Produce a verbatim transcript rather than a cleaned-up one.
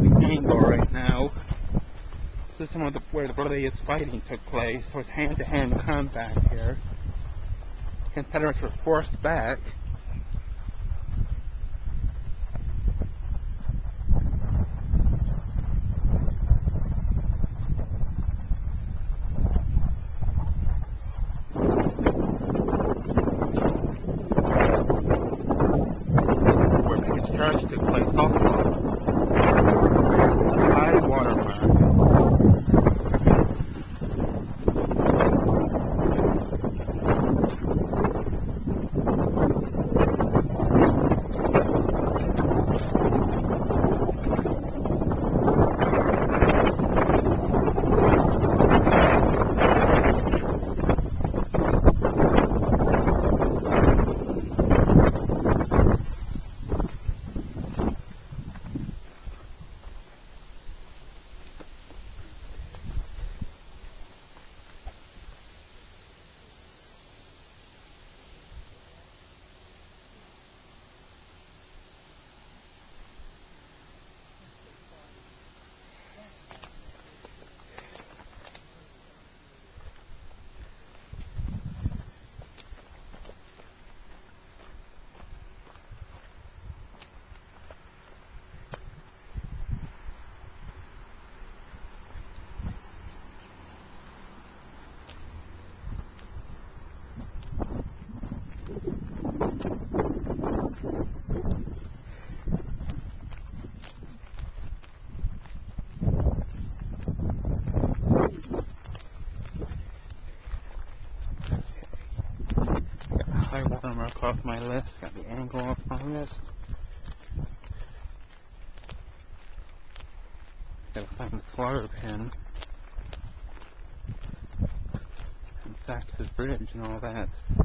the angle right now. This is some of the, where the bloodiest fighting took place. There was hand-to-hand combat here. Confederates were forced back. Where Peter's Charge took place also. High water mark. High water mark off my list, got the angle off my list. Gotta find the slaughter pin and Sax's Bridge and all that.